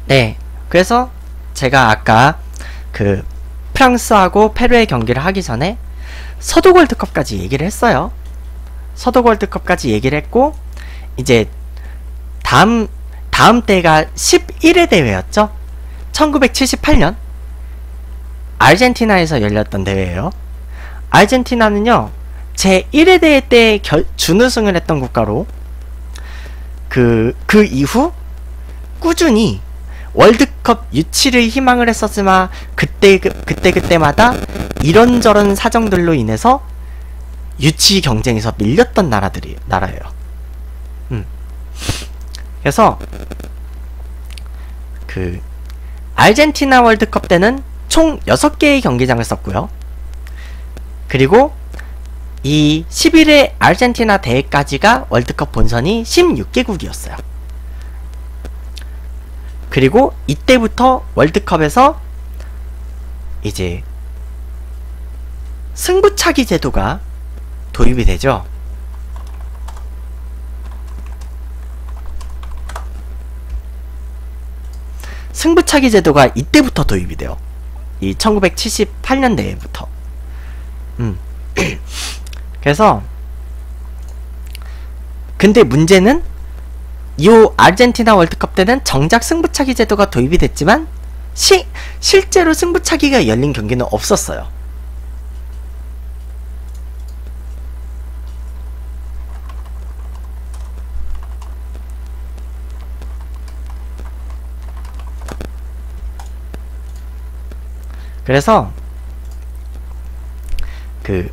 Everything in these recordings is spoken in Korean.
네, 그래서 제가 아까 그 프랑스하고 페루의 경기를 하기 전에 서독 월드컵까지 얘기를 했어요. 서독 월드컵까지 얘기를 했고, 이제 다음 때가 11회 대회였죠. 1978년 아르헨티나에서 열렸던 대회예요. 아르헨티나는요, 제 1회 대회 때 준우승을 했던 국가로 그 이후 꾸준히 월드컵 유치를 희망을 했었지만 그때마다 이런저런 사정들로 인해서 유치 경쟁에서 밀렸던 나라예요. 그래서 그 아르헨티나 월드컵 때는 총 6개의 경기장을 썼고요. 그리고 이 11회 아르헨티나 대회까지가 월드컵 본선이 16개국이었어요. 그리고 이때부터 월드컵에서 이제 승부차기 제도가 도입이 되죠. 승부차기 제도가 이때부터 도입이 돼요. 이 1978년대부터. 그래서 근데 문제는 이 아르헨티나 월드컵 때는 정작 승부차기 제도가 도입이 됐지만 실제로 승부차기가 열린 경기는 없었어요. 그래서 그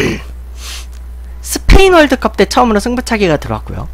스페인 월드컵 때 처음으로 승부차기가 들어왔고요.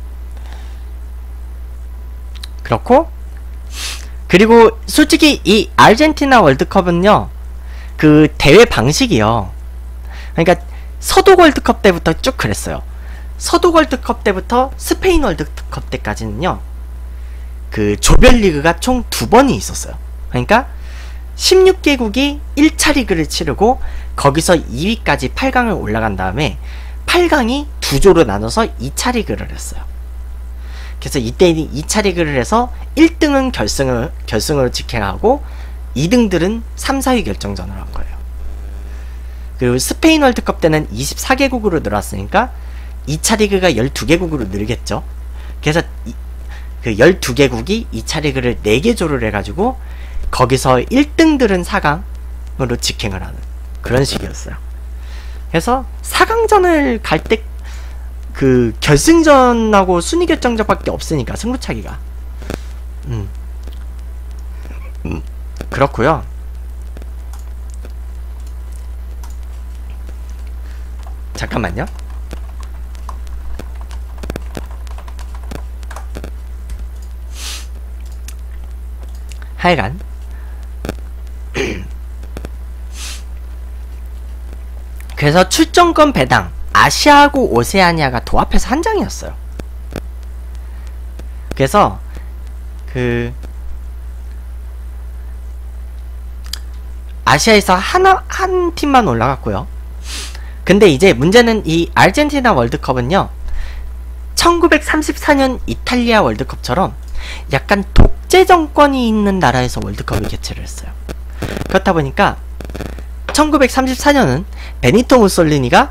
그렇고, 그리고 솔직히 이 아르헨티나 월드컵은요, 그 대회 방식이요, 그러니까 서독 월드컵 때부터 쭉 그랬어요. 서독 월드컵 때부터 스페인 월드컵 때까지는요, 그 조별리그가 총 2번이 있었어요. 그러니까 16개국이 1차 리그를 치르고 거기서 2위까지 8강을 올라간 다음에 8강이 2조로 나눠서 2차 리그를 했어요. 그래서 이때 2차 리그를 해서 1등은 결승으로 직행하고 2등들은 3, 4위 결정전을 한 거예요. 그리고 스페인 월드컵 때는 24개국으로 늘었으니까 2차 리그가 12개국으로 늘겠죠. 그래서 그 12개국이 2차 리그를 4개 조를 해가지고 거기서 1등들은 4강으로 직행을 하는 그런 식이었어요. 그래서 4강전을 갈 때 그 결승전하고 순위 결정전밖에 없으니까 승부차기가 그렇고요. 잠깐만요. 하여간 그래서 출전권 배당 아시아하고 오세아니아가 도합해서 한 장이었어요. 그래서 그 아시아에서 한 팀만 올라갔고요. 근데 이제 문제는 이 아르헨티나 월드컵은요, 1934년 이탈리아 월드컵처럼 약간 독재 정권이 있는 나라에서 월드컵을 개최를 했어요. 그렇다 보니까 1934년은 베니토 무솔리니가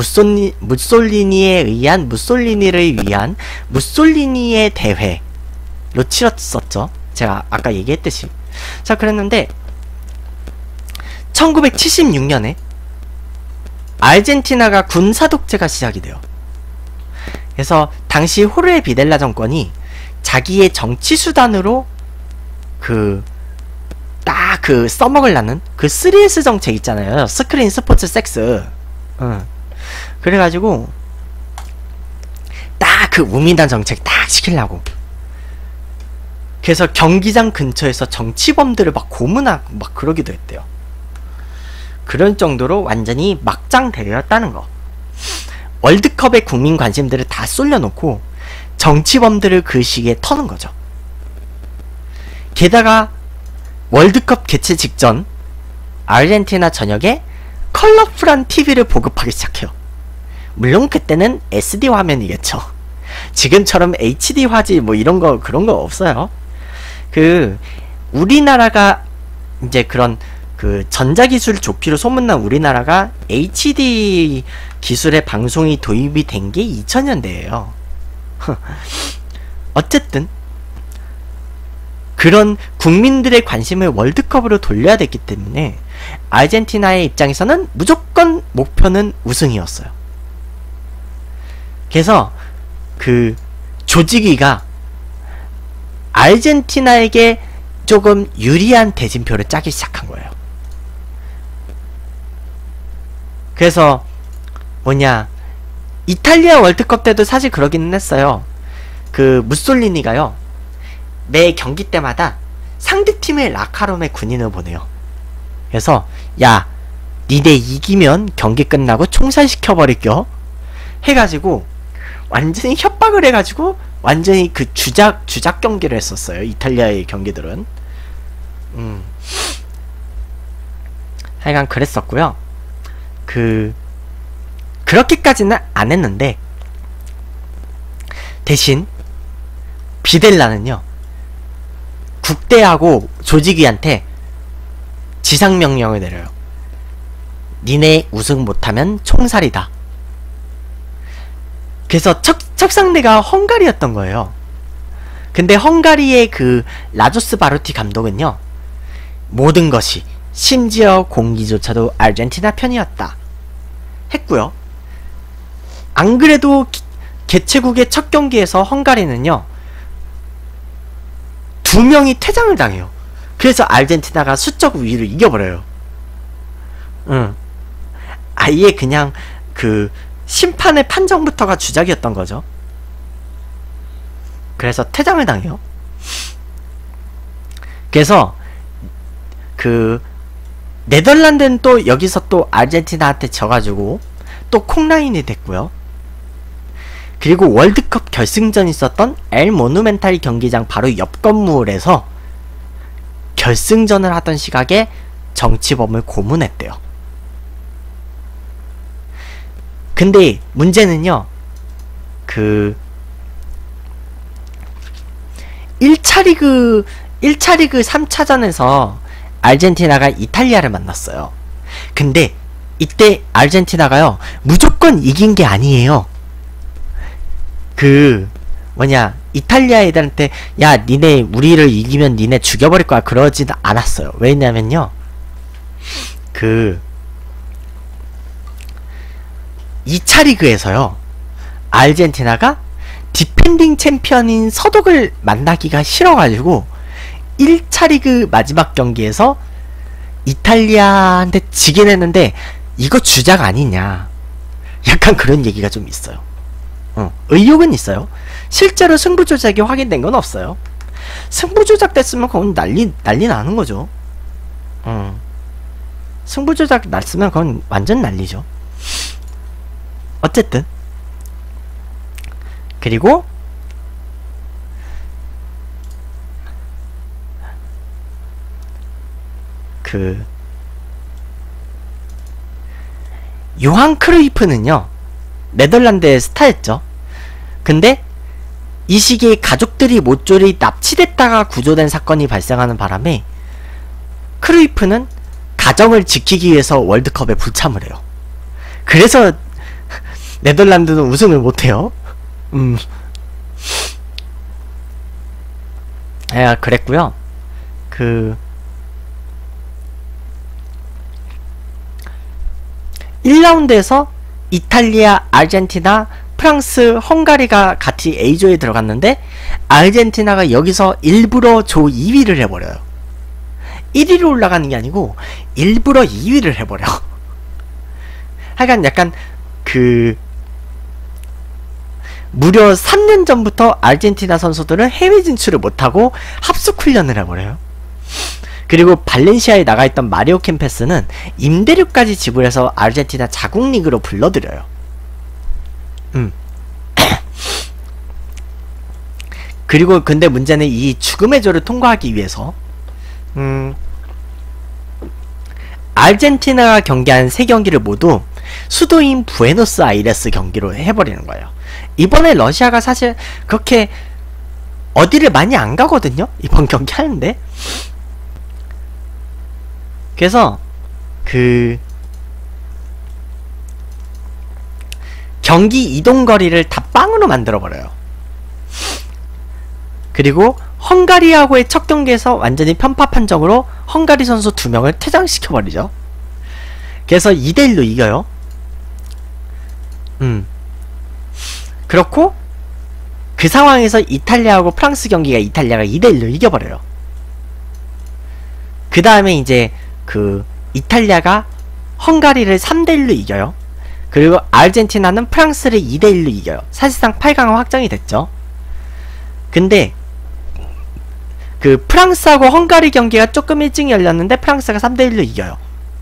무솔리니를 위한 무솔리니의 대회로 치렀었죠. 제가 아까 얘기했듯이. 자, 그랬는데 1976년에 아르헨티나가 군사 독재가 시작이 돼요. 그래서 당시 호르헤 비델라 정권이 자기의 정치 수단으로 써먹으려는 그 3S 정책 있잖아요. 스크린, 스포츠, 섹스. 그래가지고 딱 그 우민단 정책 딱 시키려고. 그래서 경기장 근처에서 정치범들을 막 고문하고 막 그러기도 했대요. 그런 정도로 완전히 막장 대회였다는 거. 월드컵의 국민 관심들을 다 쏠려놓고 정치범들을 그 시기에 터는 거죠. 게다가 월드컵 개최 직전 아르헨티나 전역에 컬러풀한 TV를 보급하기 시작해요. 물론 그때는 SD 화면이겠죠. 지금처럼 HD 화질 뭐 이런거 그런거 없어요. 그 우리나라가 이제 그런 그 전자기술 좋기로 소문난 우리나라가 HD 기술의 방송이 도입이 된 게 2000년대예요. 어쨌든 그런 국민들의 관심을 월드컵으로 돌려야 됐기 때문에 아르헨티나의 입장에서는 무조건 목표는 우승이었어요. 그래서 그 조직위가 아르헨티나에게 조금 유리한 대진표를 짜기 시작한 거예요. 그래서 뭐냐, 이탈리아 월드컵 때도 사실 그러기는 했어요. 그 무솔리니가요, 매 경기 때마다 상대팀의 라카롬에 군인을 보내요. 그래서 야, 니네 이기면 경기 끝나고 총살시켜버릴겨 해가지고 완전히 협박을 해가지고 완전히 그 주작 경기를 했었어요, 이탈리아의 경기들은. 하여간 그랬었고요. 그렇게까지는 안 했는데, 대신 비델라는요, 국대하고 조직위한테 지상명령을 내려요. 니네 우승 못하면 총살이다. 그래서 첫 상대가 헝가리였던 거예요. 근데 헝가리의 그 라조스 바로티 감독은요, 모든 것이, 심지어 공기조차도 아르헨티나 편이었다 했고요. 안 그래도 개최국의 첫 경기에서 헝가리는요, 2명이 퇴장을 당해요. 그래서 아르헨티나가 수적 우위를 이겨버려요. 아예 그냥 그 심판의 판정부터가 주작이었던 거죠. 그래서 퇴장을 당해요. 그래서 그 네덜란드는 또 여기서 또 아르헨티나한테 져가지고 또 콩라인이 됐고요. 그리고 월드컵 결승전 있었던 엘 모누멘탈 경기장 바로 옆 건물에서 결승전을 하던 시각에 정치범을 고문했대요. 근데 문제는요, 그 1차 리그 3차전에서 아르헨티나가 이탈리아를 만났어요. 근데 이때 아르헨티나가요, 무조건 이긴 게 아니에요. 그 뭐냐, 이탈리아 애들한테 야, 니네 우리를 이기면 니네 죽여버릴 거야, 그러진 않았어요. 왜냐면요, 그 2차 리그에서요, 아르헨티나가 디펜딩 챔피언인 서독을 만나기가 싫어가지고 1차 리그 마지막 경기에서 이탈리아한테 지긴 했는데 이거 주작 아니냐, 약간 그런 얘기가 좀 있어요. 의혹은 있어요. 실제로 승부 조작이 확인된 건 없어요. 승부 조작 됐으면 그건 난리 나는 거죠. 승부 조작 났으면 그건 완전 난리죠. 어쨌든 그리고 그 요한 크루이프는요, 네덜란드의 스타였죠. 근데 이 시기에 가족들이 모조리 납치됐다가 구조된 사건이 발생하는 바람에 크루이프는 가정을 지키기 위해서 월드컵에 불참을 해요. 그래서 네덜란드는 우승을 못해요. 그랬고요. 그 1라운드에서 이탈리아, 아르헨티나, 프랑스, 헝가리가 같이 A조에 들어갔는데 아르헨티나가 여기서 일부러 조 2위를 해버려요. 1위로 올라가는 게 아니고 일부러 2위를 해버려. 하여간 약간 그 무려 3년 전부터 아르헨티나 선수들은 해외 진출을 못하고 합숙 훈련을 해버려요. 그리고 발렌시아에 나가있던 마리오 캠페스는 임대료까지 지불해서 아르헨티나 자국 리그로 불러들여요. 그리고 근데 문제는 이 죽음의 조를 통과하기 위해서 아르헨티나가 경기한 3경기를 모두 수도인 부에노스아이레스 경기로 해버리는 거예요. 이번에 러시아가 사실 그렇게 어디를 많이 안 가거든요? 이번 경기 하는데. 그래서 그 경기 이동거리를 다 빵으로 만들어버려요. 그리고 헝가리하고의 첫 경기에서 완전히 편파 판정으로 헝가리 선수 2명을 퇴장시켜버리죠. 그래서 2대1로 이겨요. 그렇고 그 상황에서 이탈리아하고 프랑스 경기가 이탈리아가 2대1로 이겨버려요. 그 다음에 이제 그 이탈리아가 헝가리를 3대1로 이겨요. 그리고 아르헨티나는 프랑스를 2대1로 이겨요. 사실상 8강은 확정이 됐죠. 근데 그 프랑스하고 헝가리 경기가 조금 일찍 열렸는데 프랑스가 3대1로 이겨요.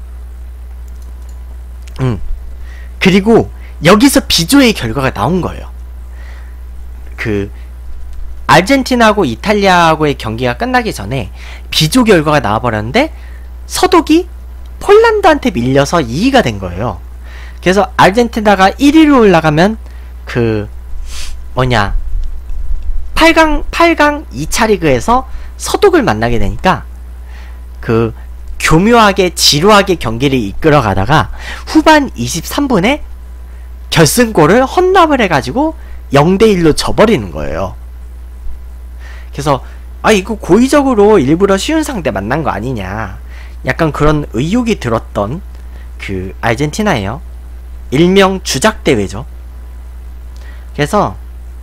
그리고 여기서 비조의 결과가 나온 거예요. 그 아르헨티나하고 이탈리아하고의 경기가 끝나기 전에 비조 결과가 나와버렸는데 서독이 폴란드한테 밀려서 2위가 된 거예요. 그래서 아르헨티나가 1위로 올라가면 그 뭐냐 8강 2차 리그에서 서독을 만나게 되니까 그 교묘하게 지루하게 경기를 이끌어가다가 후반 23분에 결승골을 헌납을 해가지고 0대1로 져버리는 거예요. 그래서 이거 고의적으로 일부러 쉬운 상대 만난 거 아니냐, 약간 그런 의혹이 들었던 그 아르헨티나예요. 일명 주작대회죠. 그래서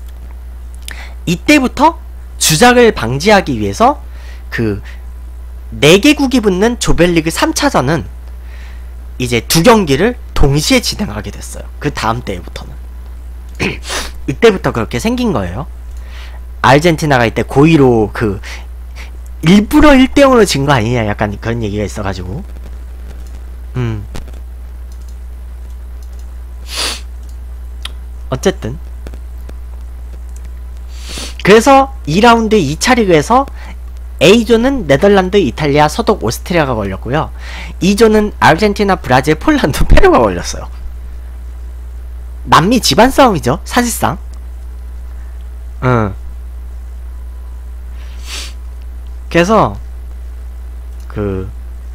이때부터 주작을 방지하기 위해서 그 4개국이 붙는 조별리그 3차전은 이제 2경기를 동시에 진행하게 됐어요. 그 다음 때부터는. 이때부터 그렇게 생긴 거예요. 아르헨티나가 이때 고의로 그 일부러 1대0으로 진 거 아니냐, 약간 그런 얘기가 있어가지고. 어쨌든 그래서 2라운드 2차 리그에서 A조는 네덜란드, 이탈리아, 서독, 오스트리아가 걸렸고요. 2조는 아르헨티나, 브라질, 폴란드, 페루가 걸렸어요. 남미 집안 싸움이죠, 사실상. 그래서 그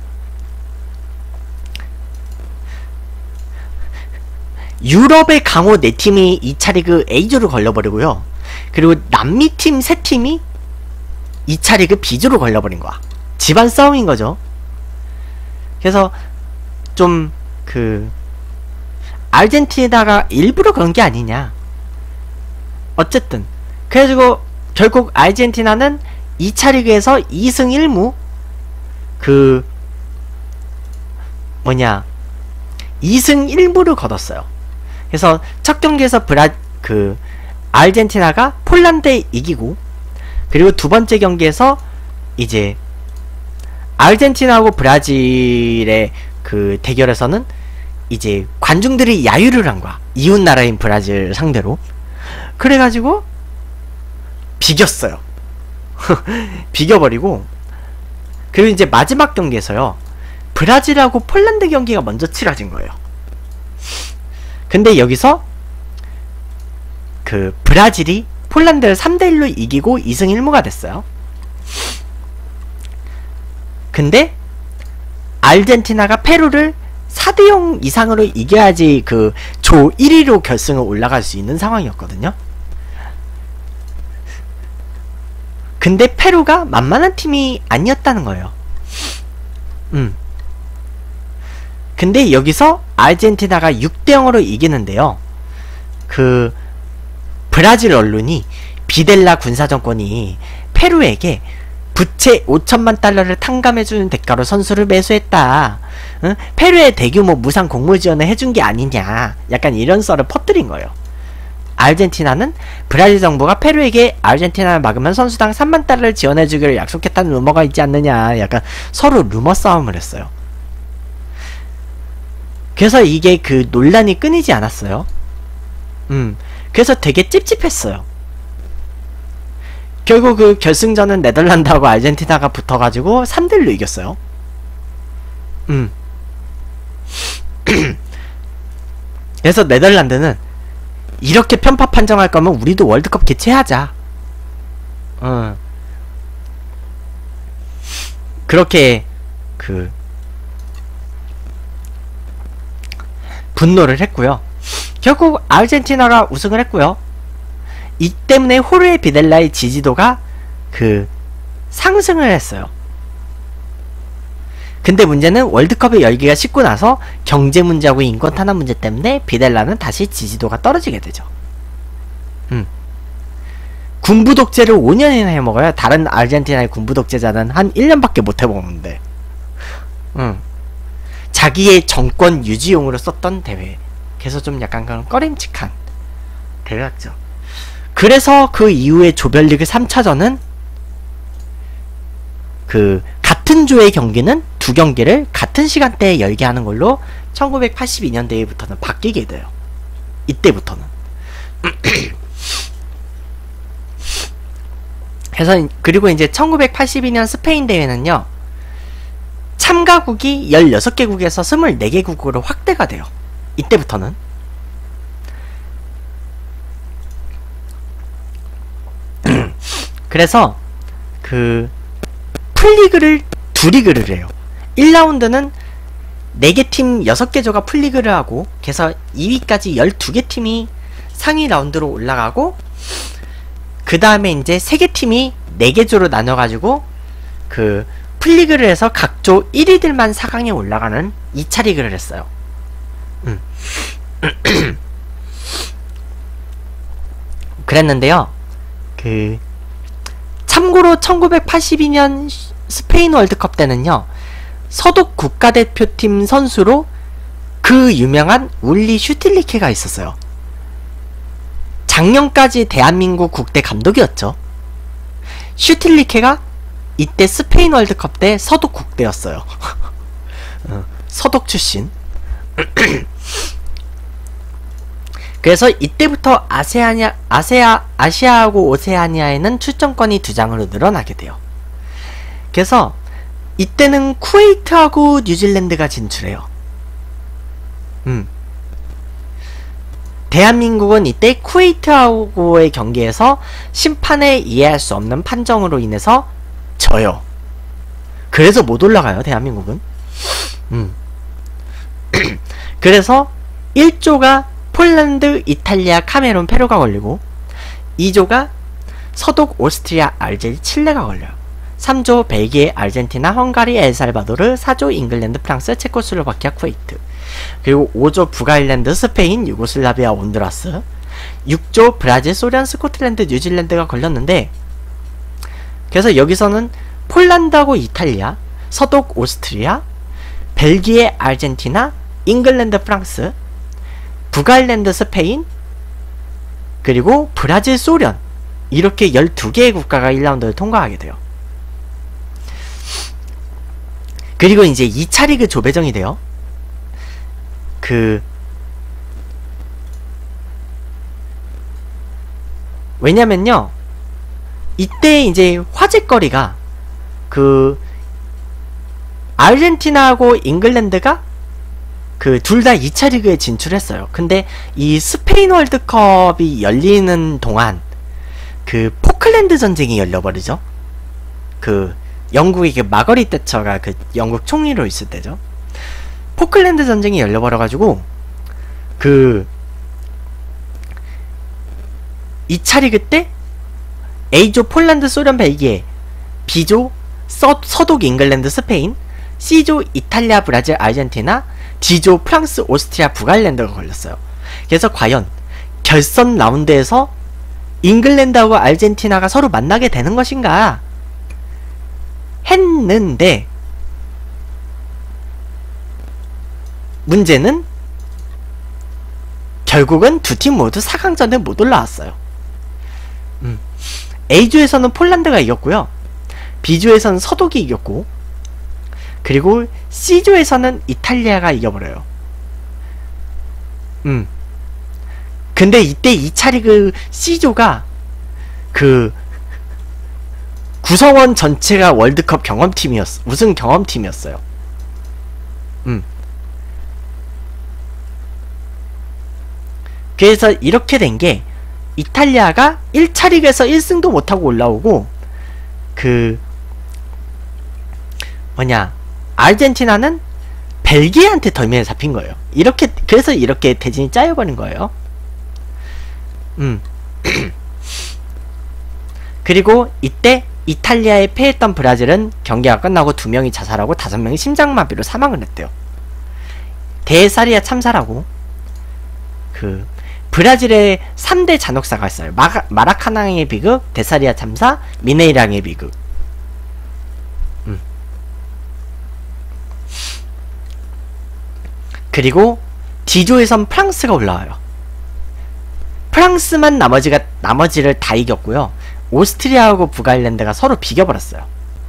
유럽의 강호 4팀이 2차 리그 A조로 걸려버리고요. 그리고 남미팀 3팀이 2차 리그 B조로 걸려버린 거야. 집안 싸움인 거죠. 그래서 좀 그 아르헨티나가 일부러 그런 게 아니냐. 어쨌든 그래가지고 결국 아르헨티나는 2차 리그에서 2승 1무 그 뭐냐 2승 1무를 거뒀어요. 그래서 첫 경기에서 아르헨티나가 폴란드에 이기고, 그리고 두 번째 경기에서 이제 아르헨티나하고 브라질의 그 대결에서는 이제 관중들이 야유를 한 거야. 이웃 나라인 브라질 상대로. 그래가지고 비겼어요. 비겨버리고, 그리고 이제 마지막 경기에서요, 브라질하고 폴란드 경기가 먼저 치러진 거예요. 근데 여기서 그 브라질이 폴란드를 3대1로 이기고 2승 1무가 됐어요. 근데 아르헨티나가 페루를 4대0 이상으로 이겨야지 그 조 1위로 결승을 올라갈 수 있는 상황이었거든요. 근데 페루가 만만한 팀이 아니었다는 거예요. 근데 여기서 아르헨티나가 6대0으로 이기는데요, 그 브라질 언론이 비델라 군사정권이 페루에게 부채 5천만 달러를 탕감해주는 대가로 선수를 매수했다, 페루에 대규모 무상 곡물 지원을 해준 게 아니냐, 약간 이런 썰을 퍼뜨린 거예요. 아르헨티나는 브라질 정부가 페루에게 아르헨티나를 막으면 선수당 3만 달러를 지원해주기를 약속했다는 루머가 있지 않느냐, 약간 서로 루머 싸움을 했어요. 그래서 이게 그 논란이 끊이지 않았어요. 그래서 되게 찝찝했어요. 결국 그 결승전은 네덜란드하고 아르헨티나가 붙어가지고 3대1로 이겼어요. 그래서 네덜란드는 이렇게 편파 판정할 거면 우리도 월드컵 개최하자. 그렇게 그 분노를 했고요. 결국 아르헨티나가 우승을 했고요. 이 때문에 호르헤 비델라의 지지도가 그 상승을 했어요. 근데 문제는 월드컵의 열기가 식고 나서 경제 문제하고 인권 탄압 문제 때문에 비델라는 다시 지지도가 떨어지게 되죠. 군부 독재를 5년이나 해먹어요. 다른 아르헨티나의 군부 독재자는 한 1년밖에 못 해먹는데. 자기의 정권 유지용으로 썼던 대회. 그래서 좀 약간 그런 꺼림칙한 대회였죠. 그래서 그 이후에 조별리그 3차전은 그 같은 조의 경기는 두 경기를 같은 시간대에 열게 하는 걸로 1982년대부터는 바뀌게 돼요. 이때부터는. 그래서 그리고 이제 1982년 스페인 대회는요. 참가국이 16개국에서 24개국으로 확대가 돼요. 이때부터는. 그래서 그 풀리그를 두 리그를 해요. 1라운드는 4개 팀 6개 조가 풀리그를 하고 그래서 2위까지 12개 팀이 상위 라운드로 올라가고 그 다음에 이제 3개 팀이 4개 조로 나눠가지고 그 풀리그를 해서 각 조 1위들만 4강에 올라가는 2차 리그를 했어요. 그랬는데요. 그 참고로 1982년 스페인 월드컵 때는요. 서독 국가대표팀 선수로 그 유명한 울리 슈틸리케가 있었어요. 작년까지 대한민국 국대 감독이었죠. 슈틸리케가 이때 스페인 월드컵 때 서독 국대였어요. 서독 출신. 그래서 이때부터 아시아하고 오세아니아에는 출전권이 2장으로 늘어나게 돼요. 그래서 이때는 쿠웨이트하고 뉴질랜드가 진출해요. 대한민국은 이때 쿠웨이트하고의 경기에서 심판에 이해할 수 없는 판정으로 인해서 져요. 그래서 못 올라가요, 대한민국은. 그래서 1조가 폴란드, 이탈리아, 카메룬, 페루가 걸리고 2조가 서독, 오스트리아, 알제리, 칠레가 걸려요. 3조 벨기에, 아르헨티나, 헝가리, 엘살바도르, 4조 잉글랜드, 프랑스, 체코슬로바키아, 쿠웨이트. 그리고 5조 북아일랜드, 스페인, 유고슬라비아, 온두라스. 6조 브라질, 소련, 스코틀랜드, 뉴질랜드가 걸렸는데 그래서 여기서는 폴란드하고 이탈리아, 서독, 오스트리아, 벨기에, 아르헨티나, 잉글랜드, 프랑스, 북아일랜드, 스페인, 그리고 브라질, 소련 이렇게 12개의 국가가 1라운드를 통과하게 돼요. 그리고 이제 2차 리그 조배정이 돼요. 왜냐면요 이때 이제 화제거리가 아르헨티나하고 잉글랜드가 둘 다 2차 리그에 진출했어요. 근데 이 스페인 월드컵이 열리는 동안 포클랜드 전쟁이 열려버리죠. 영국의 마거릿 대처가 영국 총리로 있을 때죠. 포클랜드 전쟁이 열려버려가지고 2차 리그 때 A조 폴란드, 소련, 벨기에, B조 서독, 잉글랜드, 스페인, C조 이탈리아, 브라질, 아르헨티나, D조 프랑스, 오스트리아, 북아일랜드가 걸렸어요. 그래서 과연 결선 라운드에서 잉글랜드하고 아르헨티나가 서로 만나게 되는 것인가 했는데 문제는 결국은 두 팀 모두 4강전에 못 올라왔어요. A조에서는 폴란드가 이겼고요. B조에서는 서독이 이겼고 그리고 C조에서는 이탈리아가 이겨버려요. 근데 이때 2차 리그 C조가 구성원 전체가 월드컵 우승 경험팀이었어요. 그래서 이렇게 된 게 이탈리아가 1차 리그에서 1승도 못하고 올라오고 그 뭐냐, 아르헨티나는 벨기에한테 덜미를 잡힌 거예요. 이렇게, 그래서 이렇게 대진이 짜여버린 거예요. 그리고 이때 이탈리아에 패했던 브라질은 경기가 끝나고 2명이 자살하고 5명이 심장마비로 사망을 했대요. 데사리아 참사라고, 그 브라질의 3대 잔혹사가 있어요. 마라카낭의 비극, 데사리아 참사, 미네이랑의 비극. 그리고 D조에선 프랑스가 올라와요. 프랑스만 나머지를 다 이겼고요. 오스트리아하고 북아일랜드가 서로 비겨버렸어요.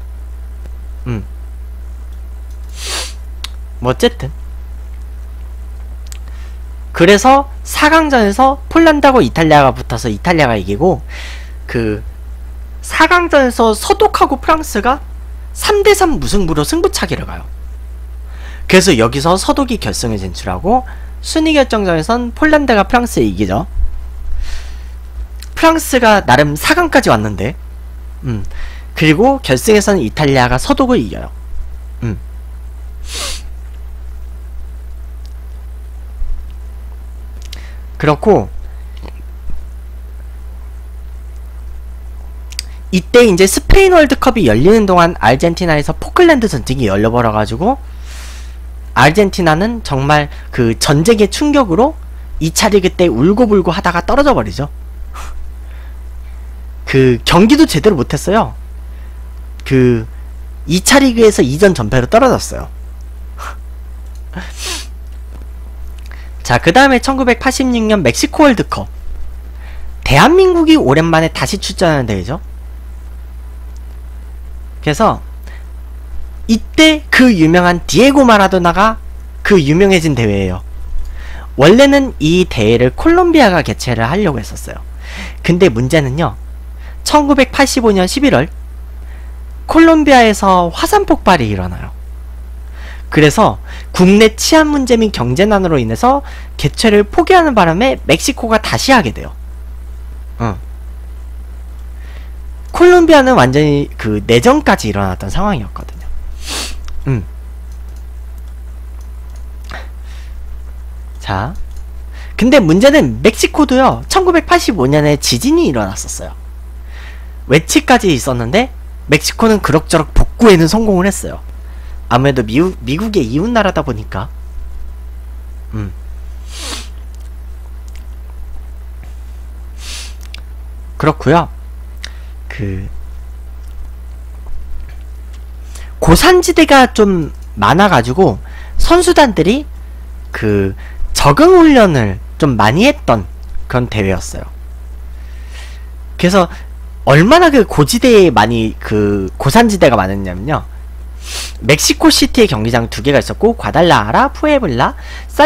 뭐 어쨌든 그래서 4강전에서 폴란드하고 이탈리아가 붙어서 이탈리아가 이기고, 그 4강전에서 서독하고 프랑스가 3대3 무승부로 승부차기를 가요. 그래서 여기서 서독이 결승에 진출하고, 순위 결정전에선 폴란드가 프랑스에 이기죠. 프랑스가 나름 4강까지 왔는데, 그리고 결승에서는 이탈리아가 서독을 이겨요. 그렇고, 이때 이제 스페인 월드컵이 열리는 동안 아르헨티나에서 포클랜드 전쟁이 열려버려가지고, 아르헨티나는 정말 그 전쟁의 충격으로 2차 리그 때 울고불고 하다가 떨어져 버리죠. 그 경기도 제대로 못했어요. 그 2차 리그에서 2전 전패로 떨어졌어요. 자, 그 다음에 1986년 멕시코 월드컵. 대한민국이 오랜만에 다시 출전하는 대회죠. 그래서 이때 그 유명한 디에고 마라도나가 그 유명해진 대회예요. 원래는 이 대회를 콜롬비아가 개최를 하려고 했었어요. 근데 문제는요, 1985년 11월 콜롬비아에서 화산 폭발이 일어나요. 그래서 국내 치안 문제 및 경제난으로 인해서 개최를 포기하는 바람에 멕시코가 다시 하게 돼요. 콜롬비아는 완전히 그 내전까지 일어났던 상황이었거든요. 자, 근데 문제는 멕시코도요, 1985년에 지진이 일어났었어요. 외치까지 있었는데 멕시코는 그럭저럭 복구에는 성공을 했어요. 아무래도 미국의 이웃나라다 보니까. 그렇구요. 그 고산지대가 좀 많아가지고 선수단들이 그 적응 훈련을 좀 많이 했던 그런 대회였어요. 그래서 얼마나 그 고지대에 많이 그 고산지대가 많았냐면요, 멕시코 시티에 경기장 2개가 있었고, 과달라하라, 푸에블라,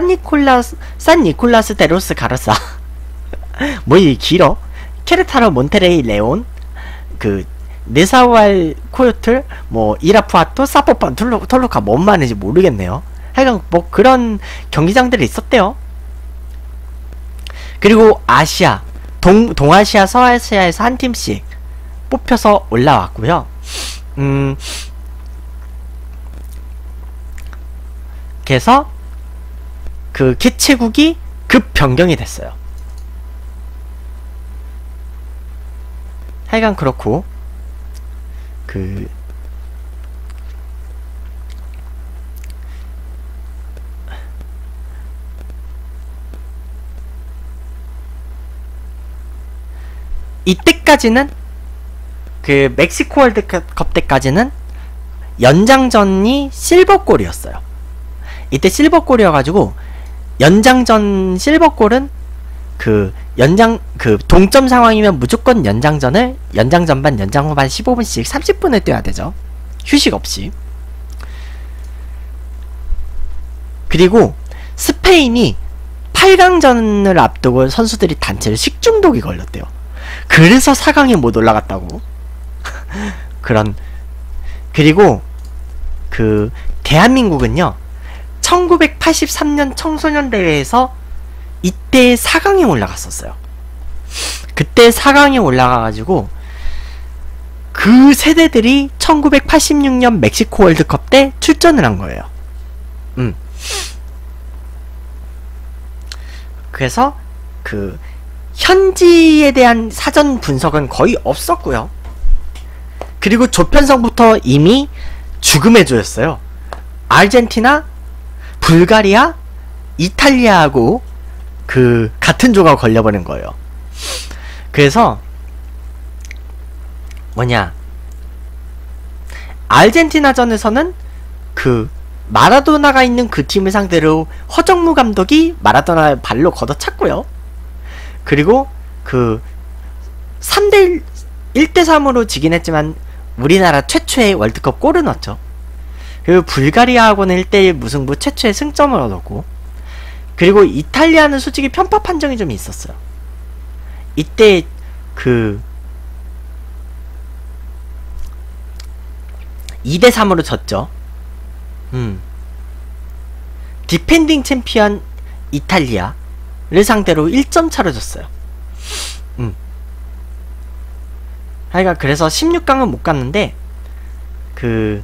산니콜라스 데로스 가르사 뭐 이 길어, 케르타로, 몬테레이, 레온, 그 네사왈 코요틀, 뭐 이라푸아토, 사포판, 톨루카, 뭔 말인지 모르겠네요. 하여간 뭐 그런 경기장들이 있었대요. 그리고 아시아, 동아시아, 서아시아에서 한 팀씩 뽑혀서 올라왔고요. 그래서 그 개최국이 급 변경이 됐어요. 하여간 그렇고, 그 이때까지는 그 멕시코 월드컵 때까지는 연장전이 실버골이었어요. 이때 실버골이어가지고 연장전 실버골은 그 동점 상황이면 무조건 연장전 반 연장 후반 15분씩 30분을 뛰어야 되죠. 휴식 없이. 그리고 스페인이 8강전을 앞두고 선수들이 단체로 식중독이 걸렸대요. 그래서 4강에 못 올라갔다고. 그리고 그 대한민국은요, 1983년 청소년 대회에서 이때 4강에 올라갔었어요. 그때 4강에 올라가가지고 그 세대들이 1986년 멕시코 월드컵 때 출전을 한 거예요. 그래서 그 현지에 대한 사전 분석은 거의 없었고요. 그리고 조편성부터 이미 죽음의 조였어요. 아르헨티나, 불가리아, 이탈리아하고 그 같은 조가 걸려버린 거예요. 그래서 뭐냐, 아르헨티나전에서는 그 마라도나가 있는 그 팀을 상대로 허정무 감독이 마라도나를 발로 걷어찼고요. 그리고 그 3대1, 1대3으로 지긴 했지만 우리나라 최초의 월드컵 골을 넣었죠. 그리고 불가리아하고는 1대1 무승부 최초의 승점을 얻었고, 그리고 이탈리아는 솔직히 편파 판정이 좀 있었어요. 이때 그 2대3으로 졌죠. 디펜딩 챔피언 이탈리아를 상대로 1점 차로 졌어요. 하여간 그래서 16강은 못 갔는데, 그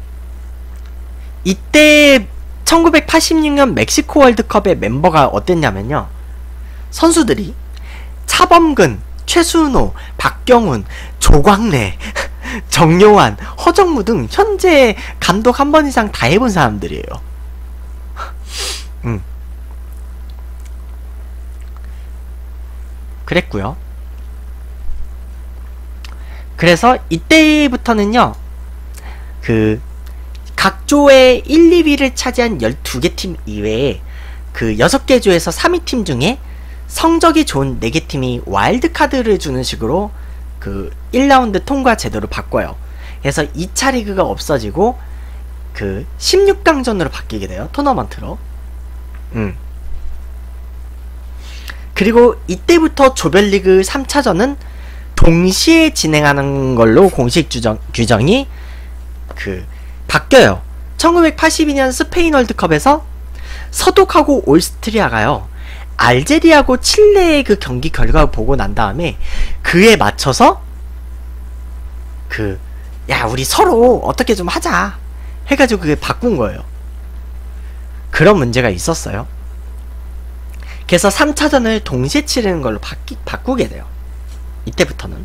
이때 1986년 멕시코 월드컵의 멤버가 어땠냐면요, 선수들이 차범근, 최순호, 박경훈, 조광래, 정요한, 허정무 등 현재 감독 한 번 이상 다 해본 사람들이에요. 그랬고요. 그래서 이때부터는요, 그 각 조의 1, 2위를 차지한 12개 팀 이외에 그 6개 조에서 3위 팀 중에 성적이 좋은 4개 팀이 와일드카드를 주는 식으로 그 1라운드 통과 제도를 바꿔요. 그래서 2차 리그가 없어지고 그 16강전으로 바뀌게 돼요. 토너먼트로. 그리고 이때부터 조별리그 3차전은 동시에 진행하는 걸로 공식 규정이 그 바뀌어요. 1982년 스페인 월드컵에서 서독하고 오스트리아가요, 알제리하고 칠레의 그 경기 결과를 보고 난 다음에 그에 맞춰서 야, 우리 서로 어떻게 좀 하자 해가지고 그게 바꾼 거예요. 그런 문제가 있었어요. 그래서 3차전을 동시에 치르는 걸로 바꾸게 돼요. 이때부터는.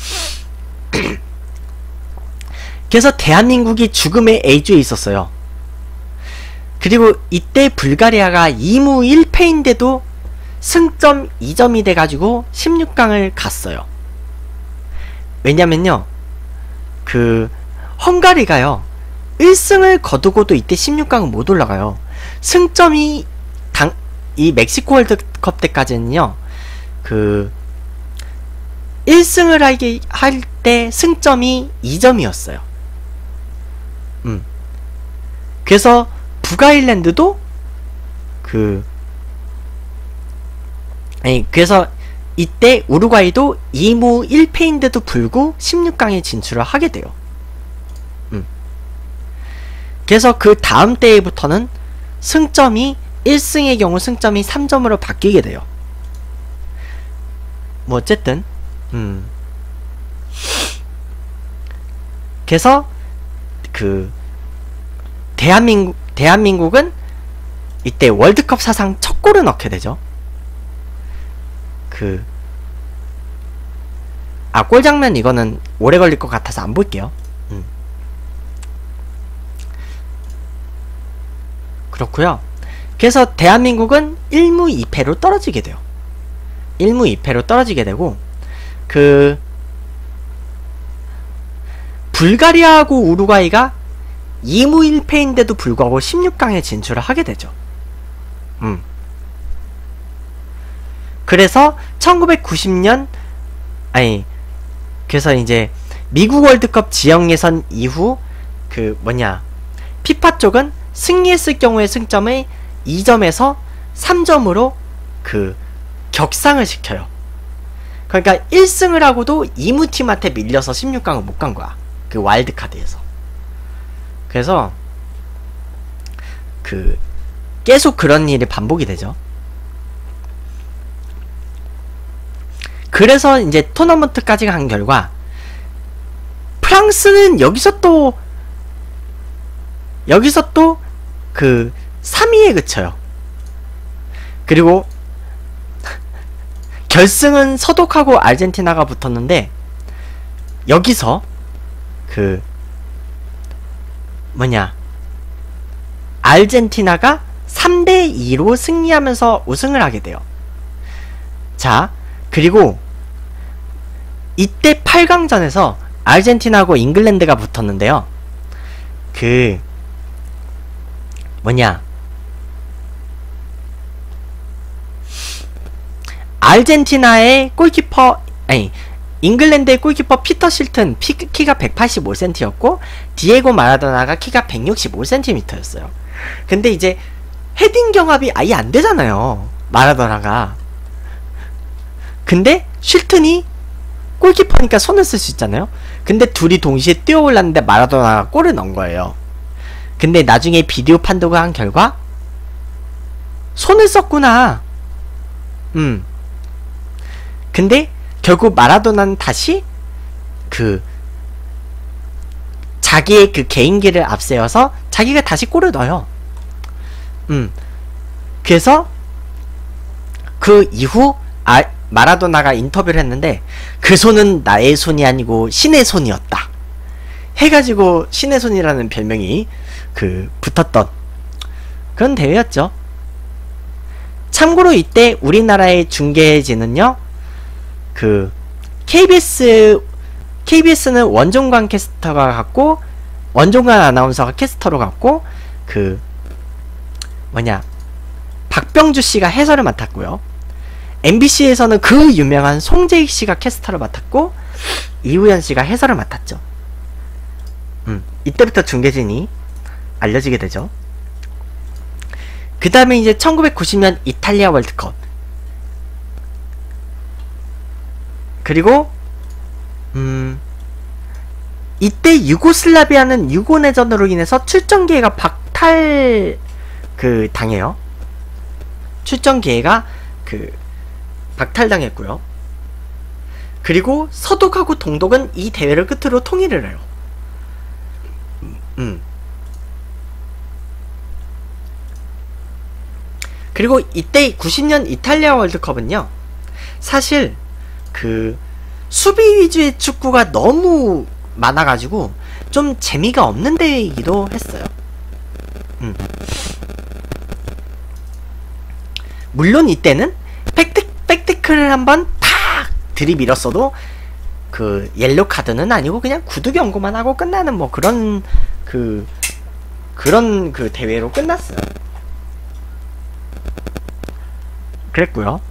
그래서 대한민국이 죽음의 A조에 있었어요. 그리고 이때 불가리아가 2무 1패인데도 승점 2점이 돼가지고 16강을 갔어요. 왜냐면요, 그 헝가리가요 1승을 거두고도 이때 16강은 못 올라가요. 승점이 이 멕시코 월드컵 때까지는요, 그 1승을 할 때 승점이 2점이었어요. 그래서 북아일랜드도 그래서 이때 우루과이도 2무 1패인데도 불구 16강에 진출을 하게 돼요. 그래서 그 다음 때부터는 승점이 1승의 경우 승점이 3점으로 바뀌게 돼요. 뭐 어쨌든 그래서 그 대한민국은 이때 월드컵 사상 첫 골을 넣게 되죠. 골 장면 이거는 오래 걸릴 것 같아서 안 볼게요. 그렇고요. 그래서 대한민국은 1무 2패로 떨어지게 돼요. 1무 2패로 떨어지게 되고, 불가리아하고 우루과이가 2무 1패인데도 불구하고 16강에 진출을 하게 되죠. 그래서 1990년 그래서 이제 미국 월드컵 지역 예선 이후 피파 쪽은 승리했을 경우의 승점을 2점에서 3점으로 격상을 시켜요. 그러니까 1승을 하고도 2무 팀한테 밀려서 16강을 못 간 거야. 그 와일드카드에서. 그래서 계속 그런 일이 반복이 되죠. 그래서 이제 토너먼트까지 간 결과 프랑스는 여기서 또 그 3위에 그쳐요. 그리고 결승은 서독하고 아르헨티나가 붙었는데, 여기서 그 아르헨티나가 3대2로 승리하면서 우승을 하게 돼요. 자, 그리고 이때 8강전에서 아르헨티나하고 잉글랜드가 붙었는데요. 아르헨티나의 골키퍼, 잉글랜드의 골키퍼 피터 실튼 키가 185cm였고 디에고 마라도나가 키가 165cm였어요. 근데 이제 헤딩 경합이 아예 안 되잖아요, 마라도나가. 근데 실튼이 골키퍼니까 손을 쓸 수 있잖아요. 근데 둘이 동시에 뛰어올랐는데 마라도나가 골을 넣은 거예요. 근데 나중에 비디오 판독을 한 결과 손을 썼구나. 근데 결국 마라도나는 다시 자기의 그 개인기를 앞세워서 자기가 다시 골을 넣어요. 그래서 그 이후 마라도나가 인터뷰를 했는데, 그 손은 나의 손이 아니고 신의 손이었다 해가지고 신의 손이라는 별명이 붙었던 그런 대회였죠. 참고로 이때 우리나라의 중계진은요, KBS는 원종관 캐스터가 갔고, 원종관 아나운서가 캐스터로 갔고, 박병주 씨가 해설을 맡았고요. MBC에서는 그 유명한 송재익 씨가 캐스터를 맡았고, 이우연 씨가 해설을 맡았죠. 이때부터 중계진이 알려지게 되죠. 그 다음에 이제 1990년 이탈리아 월드컵. 그리고 이때 유고슬라비아는 유고내전으로 인해서 출전 기회가 당해요. 출전 기회가 박탈당했고요. 그리고 서독하고 동독은 이 대회를 끝으로 통일을 해요. 그리고 이때 90년 이탈리아 월드컵은요, 사실 수비 위주의 축구가 너무 많아가지고 좀 재미가 없는 대회이기도 했어요. 물론 이때는 백태클을 한번 탁 들이밀었어도 옐로 카드는 아니고 그냥 구두 경고만 하고 끝나는 뭐 그런 대회로 끝났어요. 그랬고요.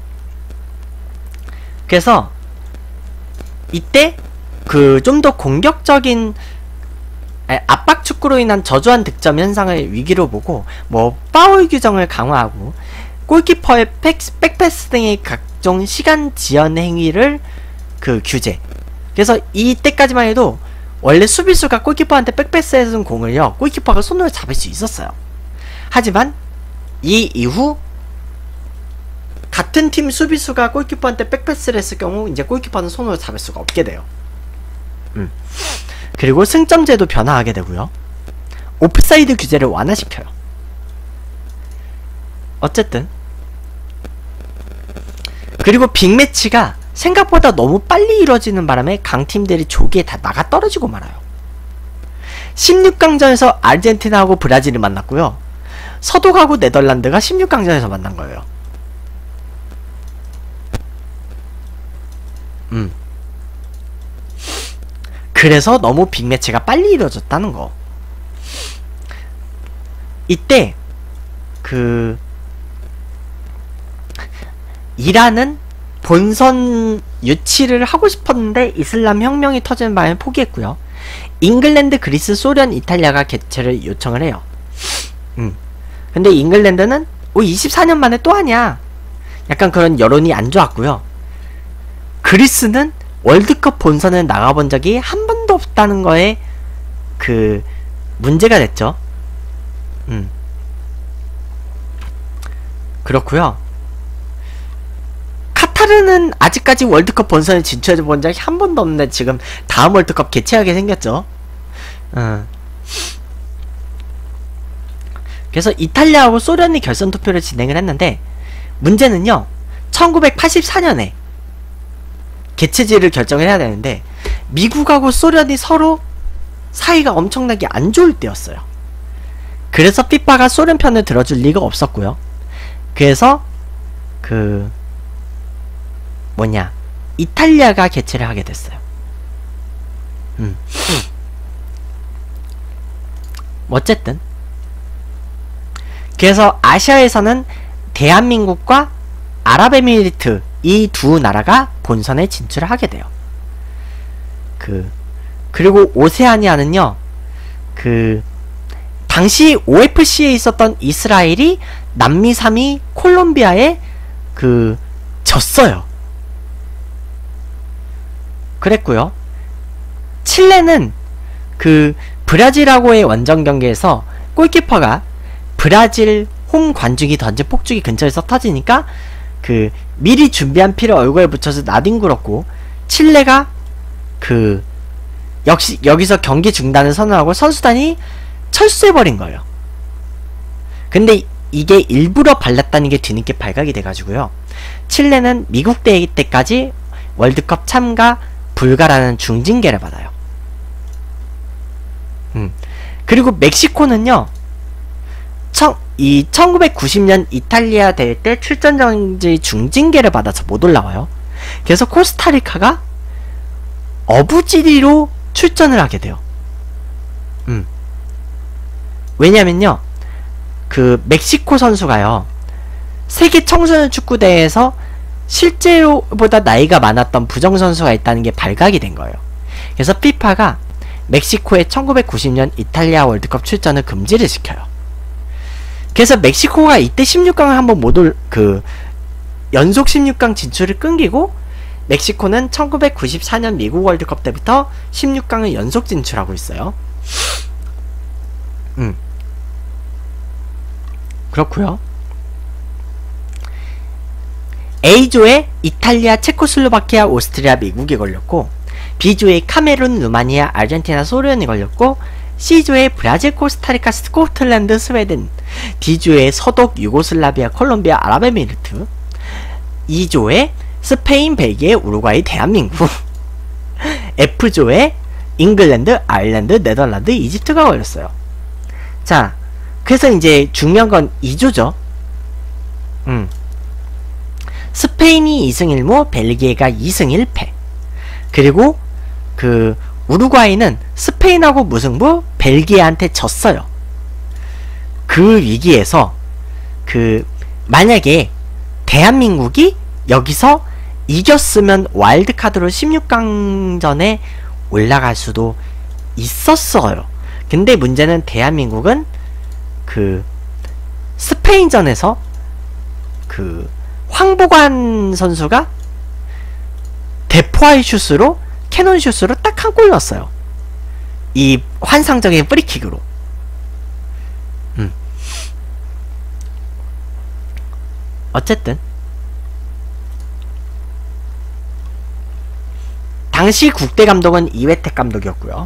그래서 이때 좀 더 공격적인 압박 축구로 인한 저조한 득점 현상을 위기로 보고, 파울 규정을 강화하고 골키퍼의 백패스 등의 각종 시간 지연 행위를 규제. 그래서 이때까지만 해도 원래 수비수가 골키퍼한테 백패스해준 공을요, 골키퍼가 손으로 잡을 수 있었어요. 하지만 이 이후 같은 팀 수비수가 골키퍼한테 백패스를 했을 경우 이제 골키퍼는 손으로 잡을 수가 없게 돼요. 그리고 승점제도 변화하게 되고요. 오프사이드 규제를 완화시켜요. 어쨌든 그리고 빅매치가 생각보다 너무 빨리 이루어지는 바람에 강팀들이 조기에 다 나가 떨어지고 말아요. 16강전에서 아르헨티나하고 브라질을 만났고요. 서독하고 네덜란드가 16강전에서 만난 거예요. 그래서 너무 빅매치가 빨리 이루어졌다는 거. 이때 이란은 본선 유치를 하고 싶었는데 이슬람 혁명이 터지는 바람에 포기했고요. 잉글랜드, 그리스, 소련, 이탈리아가 개최를 요청을 해요. 근데 잉글랜드는 24년 만에 또 하냐, 약간 그런 여론이 안 좋았고요. 그리스는 월드컵 본선을 나가본 적이 한 번도 없다는 거에 문제가 됐죠. 그렇고요. 카타르는 아직까지 월드컵 본선에 진출해 본 적이 한 번도 없는데 지금 다음 월드컵 개최하게 생겼죠. 그래서 이탈리아하고 소련이 결선 투표를 진행을 했는데, 문제는요 1984년에 개최지를 결정을 해야 되는데 미국하고 소련이 서로 사이가 엄청나게 안 좋을 때였어요. 그래서 피파가 소련 편을 들어줄 리가 없었고요. 그래서 이탈리아가 개최를 하게 됐어요. 어쨌든 그래서 아시아에서는 대한민국과 아랍에미리트 이 두 나라가 본선에 진출을 하게 돼요. 그리고 오세아니아는요 당시 OFC에 있었던 이스라엘이 남미 3위 콜롬비아에 졌어요. 그랬고요. 칠레는 브라질하고의 원정 경기에서 골키퍼가 브라질 홈 관중이 던진 폭죽이 근처에서 터지니까 미리 준비한 피를 얼굴에 붙여서 나뒹굴었고, 칠레가 역시 여기서 경기 중단을 선언하고 선수단이 철수해버린 거예요. 근데 이게 일부러 발랐다는 게 뒤늦게 발각이 돼가지고요, 칠레는 미국 대회 때까지 월드컵 참가 불가라는 중징계를 받아요. 그리고 멕시코는요 1990년 이탈리아 대회 때 출전정지 중징계를 받아서 못 올라와요. 그래서 코스타리카가 어부지리로 출전을 하게 돼요. 왜냐면요 멕시코 선수가요 세계 청소년 축구대회에서 실제로보다 나이가 많았던 부정선수가 있다는 게 발각이 된 거예요. 그래서 피파가 멕시코의 1990년 이탈리아 월드컵 출전을 금지를 시켜요. 그래서 멕시코가 이때 16강을 한번 연속 16강 진출을 끊기고, 멕시코는 1994년 미국 월드컵 때부터 16강을 연속 진출하고 있어요. 그렇고요. A조에 이탈리아, 체코슬로바키아, 오스트리아, 미국이 걸렸고, B조에 카메룬, 루마니아, 아르헨티나, 소련이 걸렸고, C조에 브라질, 코스타리카, 스코틀랜드, 스웨덴, D조에 서독, 유고슬라비아, 콜롬비아, 아랍에미리트, E조에 스페인, 벨기에, 우루과이, 대한민국, F조에 잉글랜드, 아일랜드, 네덜란드, 이집트가 걸렸어요. 자, 그래서 이제 중요한 건 2조죠. 스페인이 2승 1무, 벨기에가 2승 1패. 그리고 우루과이는 스페인하고 무승부, 벨기에한테 졌어요. 그 위기에서 만약에 대한민국이 여기서 이겼으면 와일드카드로 16강전에 올라갈 수도 있었어요. 근데 문제는 대한민국은 스페인전에서 황보관 선수가 대포아이 슛으로, 캐논 슛으로 딱 한 골 넣었어요. 이 환상적인 프리킥으로. 어쨌든 당시 국대 감독은 이회택 감독이었고요.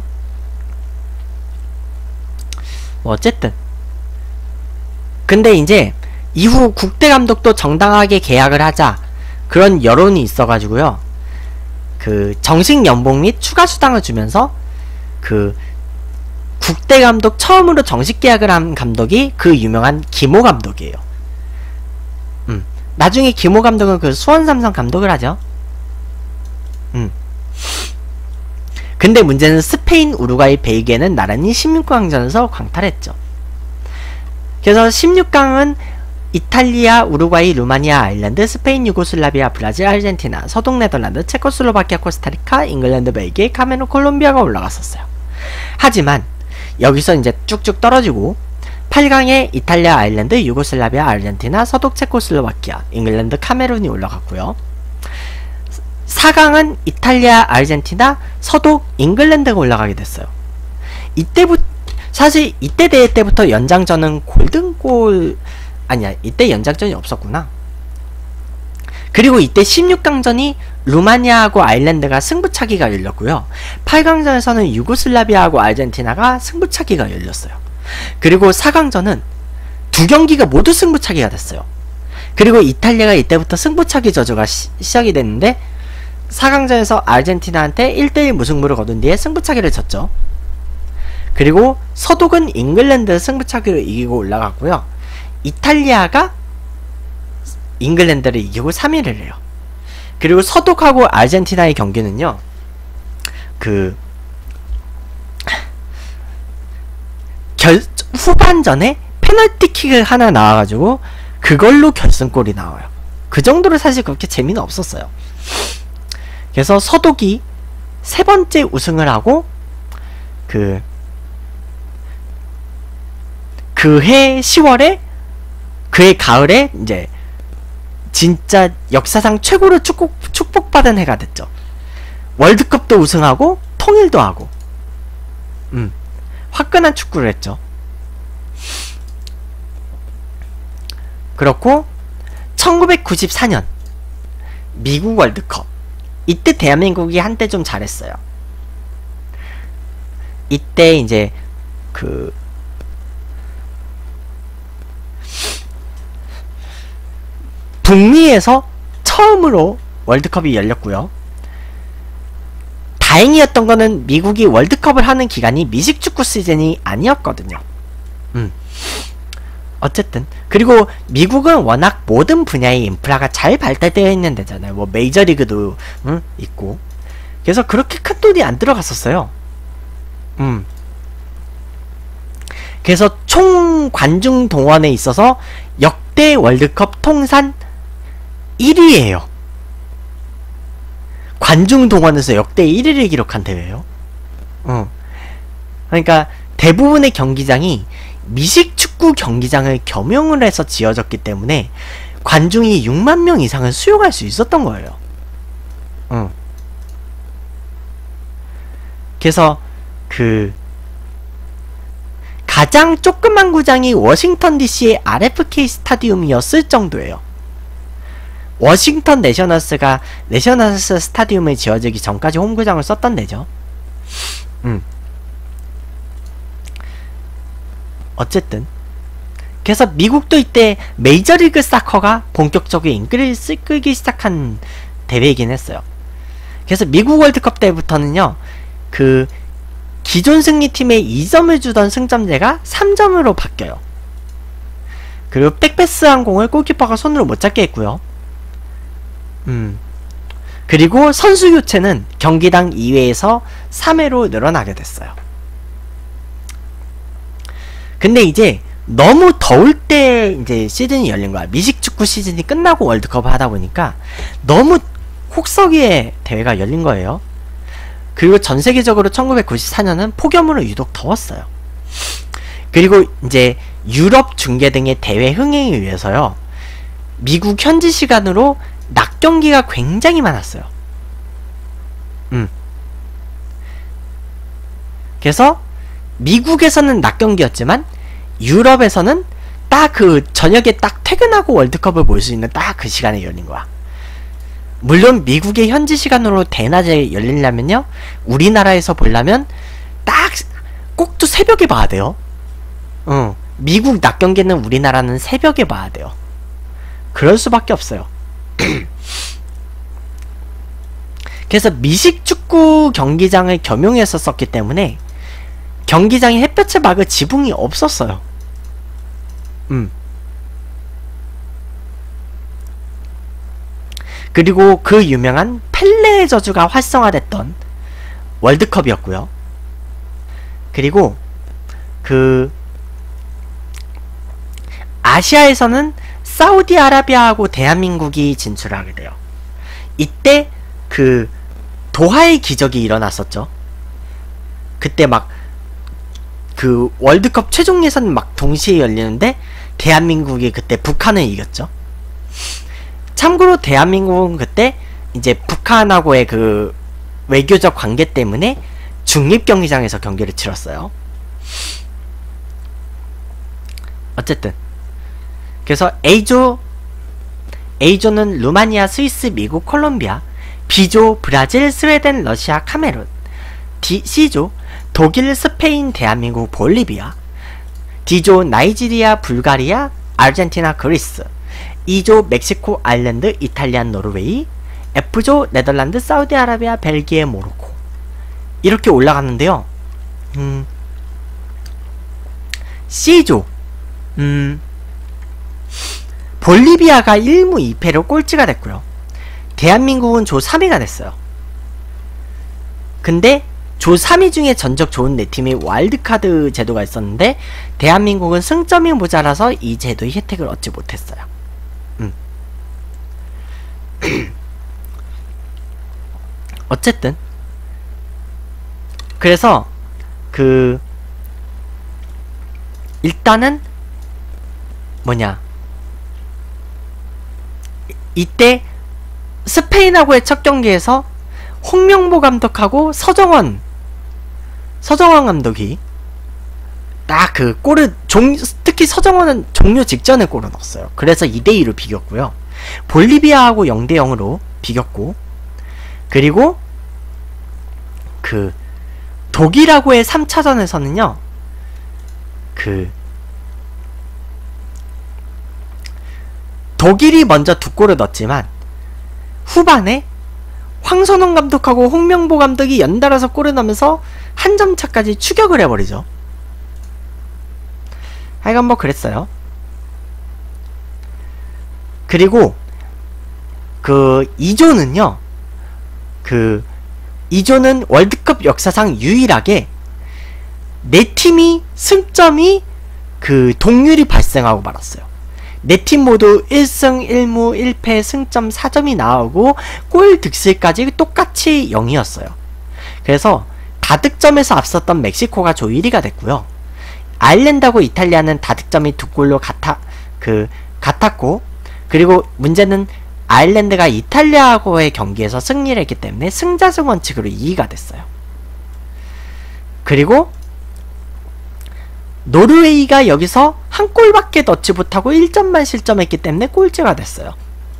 어쨌든 근데 이제 이후 국대 감독도 정당하게 계약을 하자, 그런 여론이 있어가지고요, 정식 연봉 및 추가 수당을 주면서 국대 감독 처음으로 정식 계약을 한 감독이 유명한 김호 감독이에요. 나중에 김호 감독은 수원 삼성 감독을 하죠. 근데 문제는 스페인, 우루과이, 벨기에는 나란히 16강전에서 광탈했죠. 그래서 16강은 이탈리아, 우루과이, 루마니아, 아일랜드, 스페인, 유고슬라비아, 브라질, 아르헨티나, 서독 네덜란드, 체코슬로바키아, 코스타리카, 잉글랜드, 벨기에, 카메룬, 콜롬비아가 올라갔었어요. 하지만 여기서 이제 쭉쭉 떨어지고 8강에 이탈리아, 아일랜드, 유고슬라비아, 아르헨티나, 서독, 체코슬로바키아, 잉글랜드, 카메룬이 올라갔고요. 4강은 이탈리아, 아르헨티나, 서독, 잉글랜드가 올라가게 됐어요. 사실 이때 대회 때부터 연장전은 골든골, 아니야, 이때 연장전이 없었구나. 그리고 이때 16강전이 루마니아하고 아일랜드가 승부차기가 열렸고요. 8강전에서는 유고슬라비아하고 아르헨티나가 승부차기가 열렸어요. 그리고 4강전은 두 경기가 모두 승부차기가 됐어요. 그리고 이탈리아가 이때부터 승부차기 저주가 시작이 됐는데 4강전에서 아르헨티나한테 1대1 무승부를 거둔 뒤에 승부차기를 졌죠. 그리고 서독은 잉글랜드 승부차기로 이기고 올라갔고요. 이탈리아가 잉글랜드를 이기고 3위를 해요. 그리고 서독하고 아르헨티나의 경기는요, 후반전에 페널티킥을 하나 나와가지고 그걸로 결승골이 나와요. 그 정도로 사실 그렇게 재미는 없었어요. 그래서 서독이 세 번째 우승을 하고 그해 10월에 그해 가을에 이제 진짜 역사상 최고로 축복받은 해가 됐죠. 월드컵도 우승하고 통일도 하고 화끈한 축구를 했죠. 그렇고 1994년 미국 월드컵, 이때 대한민국이 한때 좀 잘했어요. 이때 이제 북미에서 처음으로 월드컵이 열렸고요. 다행이었던 거는 미국이 월드컵을 하는 기간이 미식축구 시즌이 아니었거든요. 어쨌든 그리고 미국은 워낙 모든 분야의 인프라가 잘 발달되어 있는 데잖아요. 뭐 메이저리그도 있고, 그래서 그렇게 큰 돈이 안 들어갔었어요. 그래서 총 관중 동원에 있어서 역대 월드컵 통산 1위예요. 관중 동원에서 역대 1위를 기록한 대회예요. 그러니까 대부분의 경기장이 미식축구 경기장을 겸용을 해서 지어졌기 때문에 관중이 6만 명 이상을 수용할 수 있었던 거예요. 그래서 가장 조그만 구장이 워싱턴 DC의 RFK 스타디움이었을 정도예요. 워싱턴 내셔널스가 내셔널스 스타디움을 지어지기 전까지 홈구장을 썼던 데죠. 어쨌든 그래서 미국도 이때 메이저리그 사커가 본격적으로 인기를 끌기 시작한 대회이긴 했어요. 그래서 미국 월드컵 때부터는요, 기존 승리팀에 2점을 주던 승점제가 3점으로 바뀌어요. 그리고 백패스한 공을 골키퍼가 손으로 못 잡게 했고요. 그리고 선수 교체는 경기당 2회에서 3회로 늘어나게 됐어요. 근데 이제 너무 더울 때 이제 시즌이 열린 거야. 미식축구 시즌이 끝나고 월드컵을 하다 보니까 너무 혹서기에 대회가 열린 거예요. 그리고 전 세계적으로 1994년은 폭염으로 유독 더웠어요. 그리고 이제 유럽 중계 등의 대회 흥행을 위해서요, 미국 현지 시간으로 낮 경기가 굉장히 많았어요. 그래서 미국에서는 낮 경기였지만 유럽에서는 딱 저녁에 딱 퇴근하고 월드컵을 볼 수 있는 딱 그 시간에 열린 거야. 물론 미국의 현지 시간으로 대낮에 열리려면요, 우리나라에서 보려면 딱 꼭 또 새벽에 봐야 돼요. 미국 낮 경기는 우리나라는 새벽에 봐야 돼요. 그럴 수밖에 없어요. 그래서 미식축구 경기장을 겸용해서 썼기 때문에 경기장에 햇볕을 막을 지붕이 없었어요. 그리고 그 유명한 펠레의 저주가 활성화됐던 월드컵이었고요. 그리고 아시아에서는 사우디아라비아하고 대한민국이 진출하게 돼요. 이때 도하의 기적이 일어났었죠. 그때 막 월드컵 최종 예선 막 동시에 열리는데 대한민국이 그때 북한을 이겼죠. 참고로 대한민국은 그때 이제 북한하고의 외교적 관계 때문에 중립경기장에서 경기를 치렀어요. 어쨌든 그래서 A조는 루마니아, 스위스, 미국, 콜롬비아. B조 브라질, 스웨덴, 러시아, 카메룬. C조 독일, 스페인, 대한민국, 볼리비아. D조 나이지리아, 불가리아, 아르헨티나, 그리스. E조 멕시코, 아일랜드, 이탈리아, 노르웨이. F조 네덜란드, 사우디아라비아, 벨기에, 모로코. 이렇게 올라갔는데요. C조 볼리비아가 1무 2패로 꼴찌가 됐고요. 대한민국은 조 3위가 됐어요. 근데 조 3위 중에 전적 좋은 4팀이 와일드카드 제도가 있었는데 대한민국은 승점이 모자라서 이 제도의 혜택을 얻지 못했어요. 어쨌든 그래서 일단은 이때 스페인하고의 첫 경기에서 홍명보 감독하고 서정원 감독이 딱 그 골을 특히 서정원은 종료 직전에 골을 넣었어요. 그래서 2대2로 비겼고요. 볼리비아하고 0대0으로 비겼고, 그리고 독일하고의 3차전에서는요 독일이 먼저 2골을 넣었지만 후반에 황선홍 감독하고 홍명보 감독이 연달아서 골을 넣으면서 한 점 차까지 추격을 해버리죠. 하여간 뭐 그랬어요. 그리고 2조는요 2조는 월드컵 역사상 유일하게 4팀이 승점이 동률이 발생하고 말았어요. 4팀 모두 1승 1무 1패 승점 4점이 나오고 골 득실까지 똑같이 0이었어요. 그래서 다득점에서 앞섰던 멕시코가 조 1위가 됐고요. 아일랜드하고 이탈리아는 다득점이 2골로 같았고, 그리고 문제는 아일랜드가 이탈리아하고의 경기에서 승리를 했기 때문에 승자승 원칙으로 2위가 됐어요. 그리고 노르웨이가 여기서 한 골밖에 넣지 못하고 1점만 실점했기 때문에 꼴찌가 됐어요.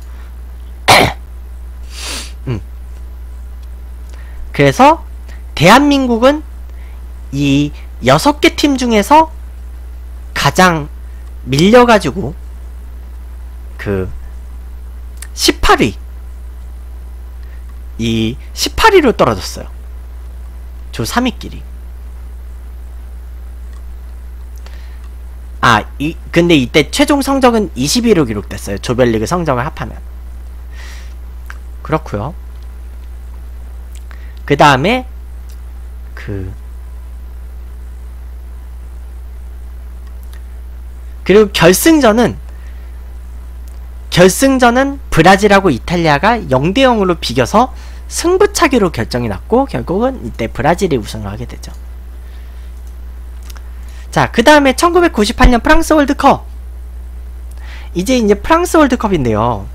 그래서 대한민국은 이 6개 팀 중에서 가장 밀려가지고 18위 18위로 떨어졌어요. 조 3위끼리. 근데 이때 최종 성적은 20위로 기록됐어요. 조별리그 성적을 합하면. 그렇구요. 그 다음에 그리고 결승전은 브라질하고 이탈리아가 0대0으로 비겨서 승부차기로 결정이 났고 결국은 이때 브라질이 우승을 하게 되죠. 자, 그 다음에 1998년 프랑스 월드컵. 이제 프랑스 월드컵인데요.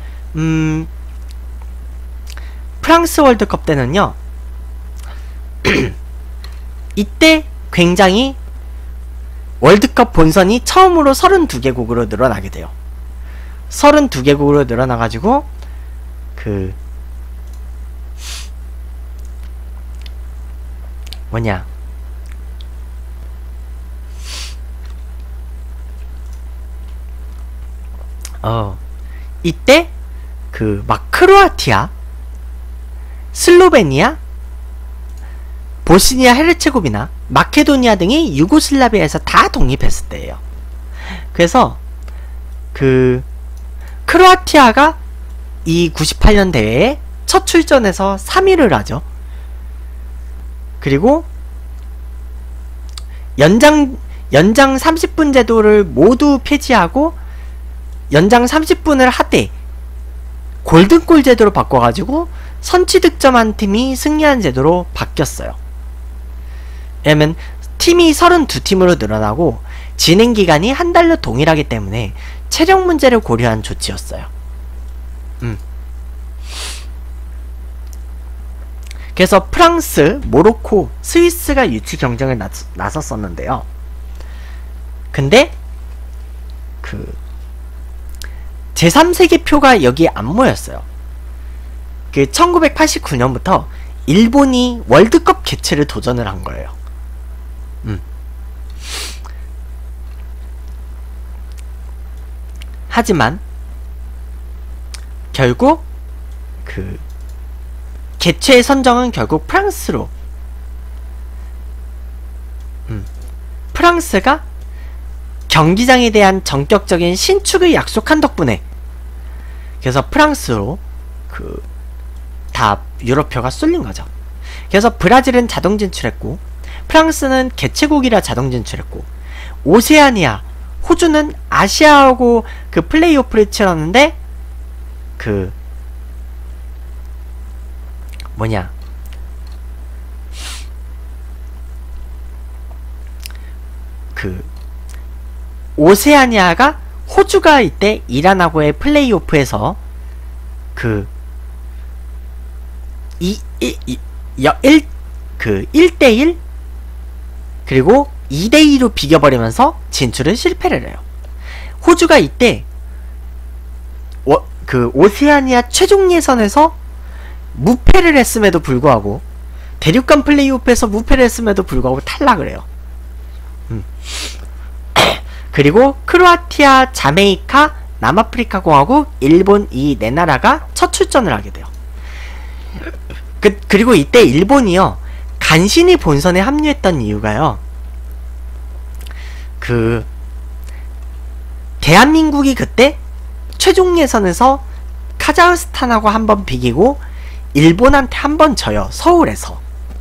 프랑스 월드컵 때는요 이때 굉장히 월드컵 본선이 처음으로 32개국으로 늘어나게 돼요. 32개국으로 늘어나가지고 이때 막 크로아티아, 슬로베니아, 보스니아 헤르체고비나, 마케도니아 등이 유고슬라비아에서 다 독립했을 때예요. 그래서 크로아티아가 이 98년 대회에 첫 출전해서 3위를 하죠. 그리고 연장 30분 제도를 모두 폐지하고 연장 30분을 하되 골든골 제도로 바꿔가지고 선취 득점한 팀이 승리한 제도로 바뀌었어요. 왜냐면 팀이 32팀으로 늘어나고 진행기간이 한 달로 동일하기 때문에 체력 문제를 고려한 조치였어요. 그래서 프랑스, 모로코, 스위스가 유치 경쟁을 나섰었는데요. 근데 제3세계표가 여기에 안 모였어요. 그 1989년부터 일본이 월드컵 개최를 도전을 한 거예요. 하지만 결국 그 개최 선정은 결국 프랑스로, 프랑스가 경기장에 대한 전격적인 신축을 약속한 덕분에, 그래서 프랑스로 그 다 유럽표가 쏠린 거죠. 그래서 브라질은 자동 진출했고, 프랑스는 개최국이라 자동 진출했고, 오세아니아, 호주는 아시아하고 그 플레이오프를 치렀는데, 그 뭐냐, 그 오세아니아가, 호주가 이때 이란하고의 플레이오프에서 그 1대1 그리고 2대2로 비겨버리면서 진출을 실패를 해요. 호주가 이때 그 오세아니아 최종 예선에서 무패를 했음에도 불구하고, 대륙간 플레이오프에서 무패를 했음에도 불구하고 탈락을 해요. 그리고 크로아티아, 자메이카, 남아프리카 공화국, 일본, 이 네 나라가 첫 출전을 하게 돼요. 그리고 이때 일본이요, 간신히 본선에 합류했던 이유가요, 그 대한민국이 그때 최종 예선에서 카자흐스탄하고 한번 비기고 일본한테 한번 져요, 서울에서.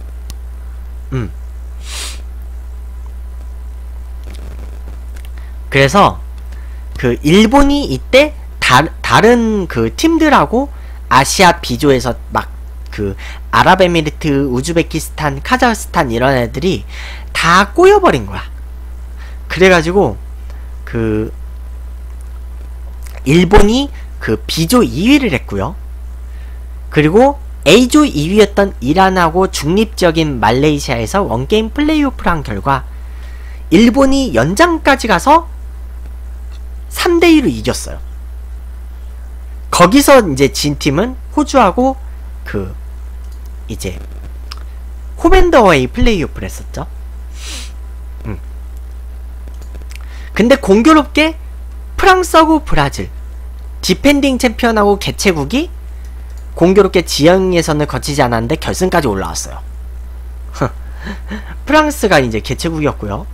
그래서 그 일본이 이때 다른 그 팀들하고 아시아 B조에서 막 그 아랍에미리트, 우즈베키스탄, 카자흐스탄 이런 애들이 다 꼬여버린 거야. 그래가지고 그 일본이 그 B조 2위를 했고요. 그리고 A조 2위였던 이란하고 중립적인 말레이시아에서 원게임 플레이오프를 한 결과 일본이 연장까지 가서 3대2로 이겼어요. 거기서 이제 진 팀은 호주하고 그 이제 홈앤더웨이 플레이오프를 했었죠. 근데 공교롭게 프랑스하고 브라질, 디펜딩 챔피언하고 개최국이 공교롭게 지역 예선을 거치지 않았는데 결승까지 올라왔어요. 프랑스가 이제 개최국이었고요.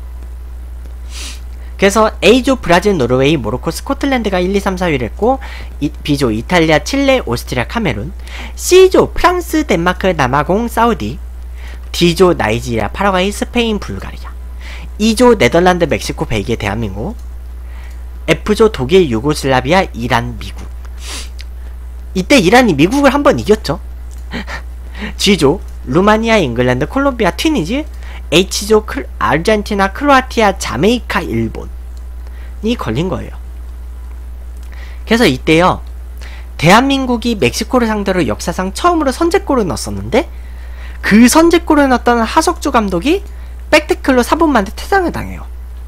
그래서 A조 브라질, 노르웨이, 모로코, 스코틀랜드가 1, 2, 3, 4위를 했고, B조 이탈리아, 칠레, 오스트리아, 카메룬, C조 프랑스, 덴마크, 남아공, 사우디, D조 나이지리아, 파라과이, 스페인, 불가리아, E조 네덜란드, 멕시코, 벨기에, 대한민국, F조 독일, 유고슬라비아, 이란, 미국. 이때 이란이 미국을 한번 이겼죠. G조 루마니아, 잉글랜드, 콜롬비아, 튀니지, H조 아르헨티나, 크로아티아, 자메이카, 일본이 걸린 거예요. 그래서 이때요, 대한민국이 멕시코를 상대로 역사상 처음으로 선제골을 넣었었는데, 그 선제골을 넣었던 하석주 감독이 백태클로 4분 만에 퇴장을 당해요.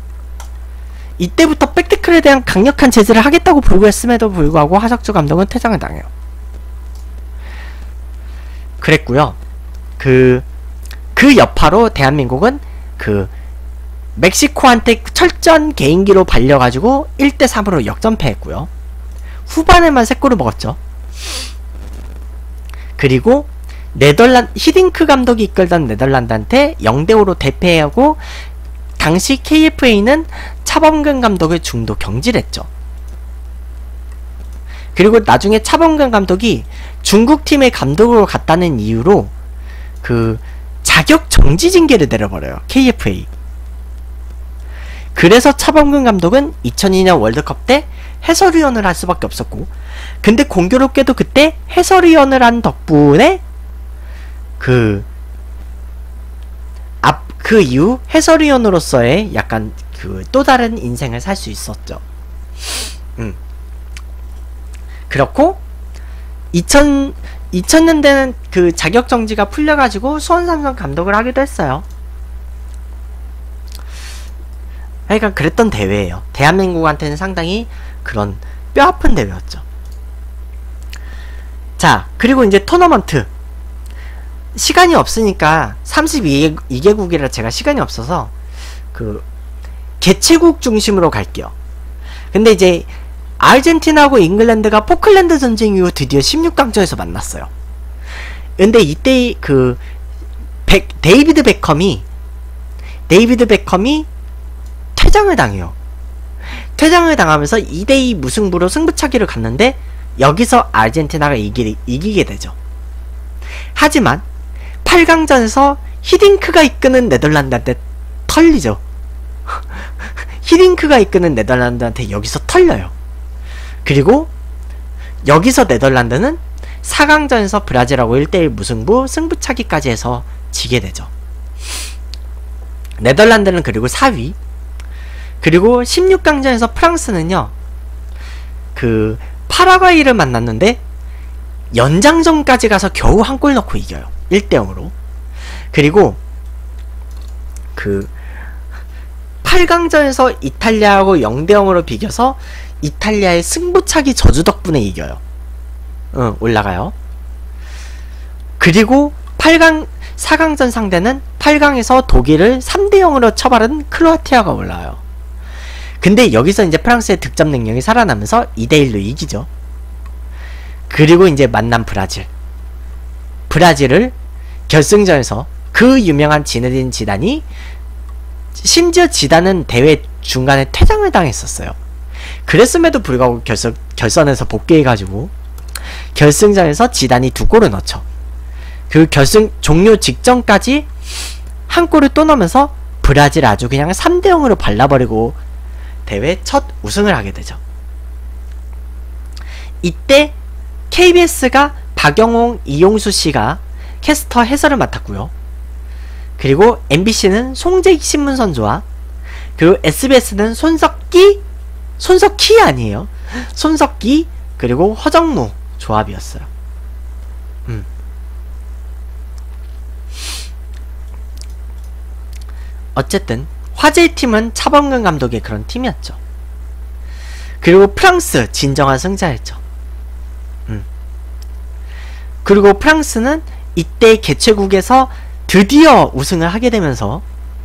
이때부터 백태클에 대한 강력한 제재를 하겠다고 불구했음에도 불구하고 하석주 감독은 퇴장을 당해요. 그랬고요. 그 여파로 대한민국은 그 멕시코한테 철저한 개인기로 발려가지고 1대3으로 역전패했고요. 후반에만 3골을 먹었죠. 그리고 히딩크 감독이 이끌던 네덜란드한테 0대5로 대패하고, 당시 KFA는 차범근 감독을 중도 경질했죠. 그리고 나중에 차범근 감독이 중국팀의 감독으로 갔다는 이유로 그 자격 정지 징계를 내려버려요, KFA. 그래서 차범근 감독은 2002년 월드컵 때 해설위원을 할 수밖에 없었고, 근데 공교롭게도 그때 해설위원을 한 덕분에 그 이후 해설위원으로서의 약간 그 또 다른 인생을 살 수 있었죠. 그렇고 2000년대는 그 자격정지가 풀려가지고 수원삼성 감독을 하기도 했어요. 그러니까 그랬던 대회예요. 대한민국한테는 상당히 그런 뼈 아픈 대회였죠. 자, 그리고 이제 토너먼트. 시간이 없으니까 32개국이라 제가 시간이 없어서 그 개최국 중심으로 갈게요. 근데 이제 아르헨티나하고 잉글랜드가 포클랜드 전쟁 이후 드디어 16강전에서 만났어요. 근데 이때 그 데이비드 베컴이 퇴장을 당해요. 퇴장을 당하면서 2대2 무승부로 승부차기를 갔는데 여기서 아르헨티나가 이기게 되죠. 하지만 8강전에서 히딩크가 이끄는 네덜란드한테 털리죠. 히딩크가 이끄는 네덜란드한테 여기서 털려요. 그리고 여기서 네덜란드는 4강전에서 브라질하고 1대1 무승부 승부차기까지 해서 지게 되죠. 네덜란드는 그리고 4위. 그리고 16강전에서 프랑스는요, 그 파라과이를 만났는데 연장전까지 가서 겨우 한 골 넣고 이겨요. 1대0으로. 그리고 그 8강전에서 이탈리아하고 0대0으로 비겨서 이탈리아의 승부차기 저주 덕분에 이겨요. 올라가요. 그리고 4강전 상대는 8강에서 독일을 3대0으로 처발은 크로아티아가 올라와요. 근데 여기서 이제 프랑스의 득점 능력이 살아나면서 2대1로 이기죠. 그리고 이제 만난 브라질을 결승전에서 그 유명한 지네딘 지단이, 심지어 지단은 대회 중간에 퇴장을 당했었어요. 그랬음에도 불구하고 결선에서 복귀해가지고 결승전에서 지단이 2골을 넣죠. 그 결승 종료 직전까지 한 골을 또 넣으면서 브라질 아주 그냥 3대0으로 발라버리고 대회 첫 우승을 하게 되죠. 이때 KBS가 박영홍, 이용수씨가 캐스터 해설을 맡았고요. 그리고 MBC는 송재익 신문선조와, 그리고 SBS는 손석희 아니에요. 손석희 그리고 허정무 조합이었어요. 어쨌든 화제의 팀은 차범근 감독의 그런 팀이었죠. 그리고 프랑스 진정한 승자였죠. 그리고 프랑스는 이때 개최국에서 드디어 우승을 하게 되면서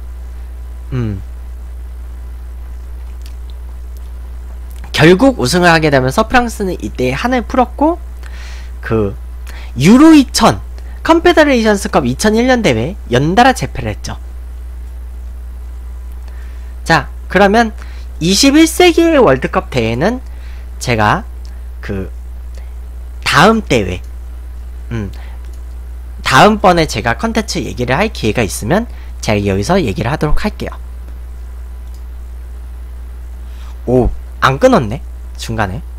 결국 우승을 하게 되면서 프랑스는 이때 한을 풀었고, 그 유로 2000 컨페더레이션스컵 2001년 대회 연달아 재패를 했죠. 자, 그러면 21세기의 월드컵 대회는 제가 그 다음 대회, 다음번에 제가 컨텐츠 얘기를 할 기회가 있으면 제가 여기서 얘기를 하도록 할게요. 오, 안 끊었네 중간에.